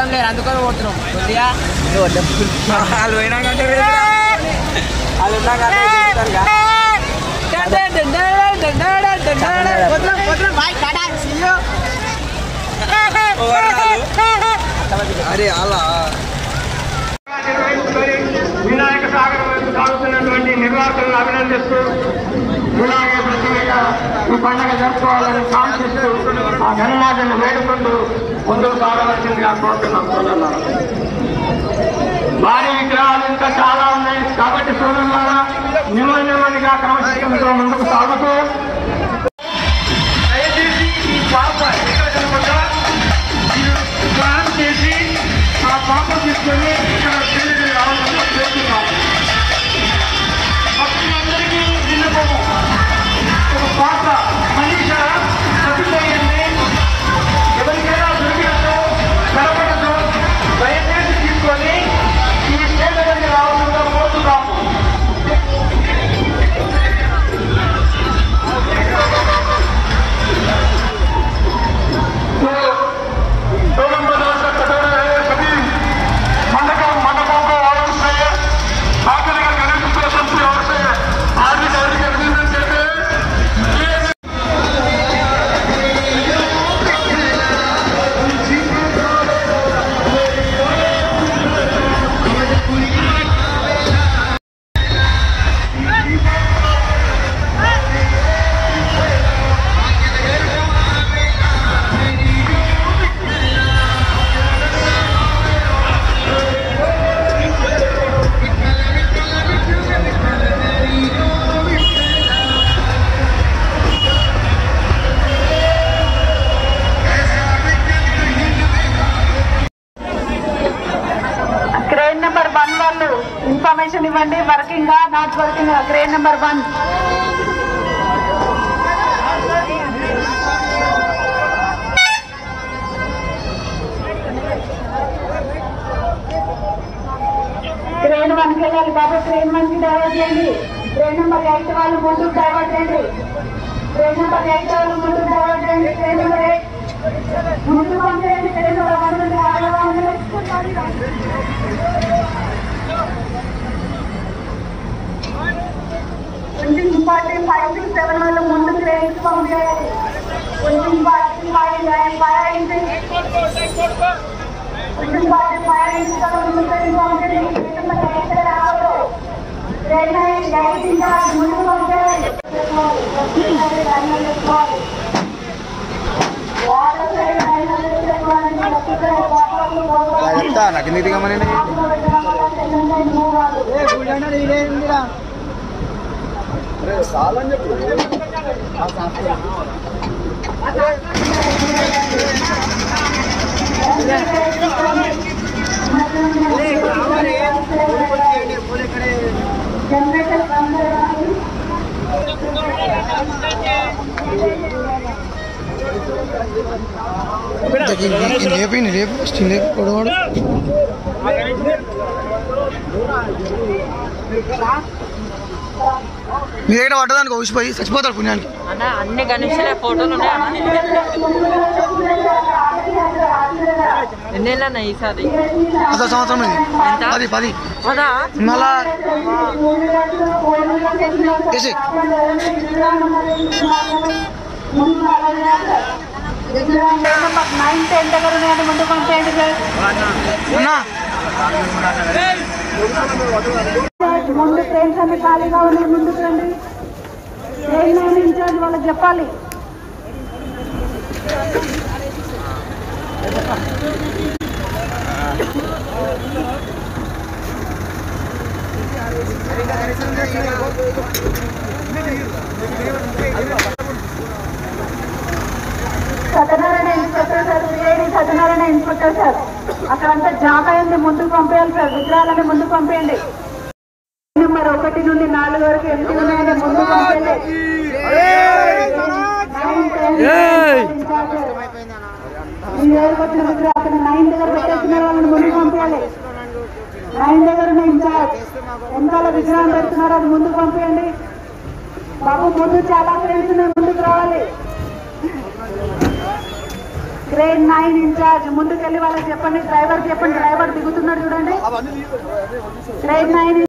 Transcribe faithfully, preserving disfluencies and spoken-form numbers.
లేరు అందుకని కొడుతున్నాం కొద్దిగా వాళ్ళు పోయినాకంటే వాళ్ళు అరే అలా వినాయక సాగర్ వైపు సాగుతున్నటువంటి నిర్వాహకులను అభినందిస్తూ వినాయక ప్రతిగా ఈ పండుగ జరుపుకోవాలని కాంక్షిస్తూ ఆ గణనాథులను వేడుకుంటూ ముందుకు సాగవలసిందిగా కోరుతున్నాం సోదరులారా. భారీ విగ్రహాలు ఇంకా చాలా ఉన్నాయి కాబట్టి సోదరులారా నెమ్మది నెమ్మదిగా క్రమశిక్షణతో ముందుకు సాగుతూ దయచేసి ఈ పాప ఇక్కడ కనుక స్నానం చేసి ఆ పాప తీసుకొని ఇక్కడ పెళ్లి రావాలని చేస్తున్నాం. భక్తులందరికీ విన్నపము, ఒక పాప మనీష చనిపోయింది, ఎవరికైనా దొరికినతో కనపడతో దయచేసి తీసుకొని ఈ స్టేజ్ దగ్గరికి రావాలని కోరుతున్నాము. ఇన్ఫర్మేషన్ ఇవ్వండి. Working not working crane number one. Crane one కి వెళ్ళాలి బాబు. క్రేన్ వన్ కి డైవర్ట్ చేయండి. క్రేన్ నెంబర్ ఎయిట్ వాళ్ళు ముందుకు డైవర్ట్ చేయండి. క్రేన్ నెంబర్ ఎయిట్ వాళ్ళు ముందుకు డైవర్ట్ చేయండి. క్రేన్ నెంబర్ ఎయిట్ ముందుకు పంపేయండి. క్రేన్ నెంబర్ వన్ నుండి కొంచెం పార్టీ ఫైవ్ సిక్స్ సెవెన్ వాళ్ళు ముందు క్రేన్స్ పంపేయాలి. కొంచెం పార్టీ ఫైవ్ ఫైవ్ అయింది. కొంచెం పార్టీ ఫైవ్ అయింది ముందు క్రేన్స్ పంపేయాలి. రావద్దు. ట్రైన్ ఎయిట్ ఇంకా ముందు పంపేయాలి. నాకు నీటిగా మన చాలని చెప్పు. రేపు రేపు రేపు కొడవాడు మీ దగ్గర పట్టదానికి ఊసిపోయి చచ్చిపోతాడు పుణ్యానికి. అన్ని గణేష్ ఫోటోలు ఎన్నేళ్ళన్నా ఈసారి? అసలు సంవత్సరం ఇది పది పది మళ్ళా నైన్ టెన్ దగ్గర ఉన్నాయండి. ముందు పంపేయండి సార్. ముందు ట్రైన్స్ అన్ని ఖాళీగా ఉన్నాయి. ముందుకు రండి. ట్రైన్ లైన్ ఇన్ఛార్జ్ వాళ్ళకి చెప్పాలి. Satyanarayana inspector sir, CID Satyanarayana inspector sir, అక్కడంతా జాగా ఉంది. ముందుకు పంపేయాలి సార్. విగ్రహాలని ముందుకు పంపేయండి. నెంబర్ ఒకటి నుండి నాలుగు వరకు ఎంత ఉన్నాయని ముందుకు పంపేయండి. వచ్చిన విగ్రహం అక్కడ నైన్ దగ్గర పెట్టేసిన వాళ్ళని ముందుకు పంపేయాలి. నైన్ దగ్గర ఇన్ఛార్జ్ వెనకాల విగ్రహం పెడుతున్నారు, అది ముందుకు పంపేయండి. బాబు ముందు చాలా ఫ్రెండ్స్ ముందుకు రావాలి. క్రేన్ నైన్ ఇన్ఛార్జ్ ముందుకెళ్ళి వాళ్ళకి చెప్పండి, డ్రైవర్ చెప్పండి, డ్రైవర్ దిగుతున్నాడు చూడండి. Crane nine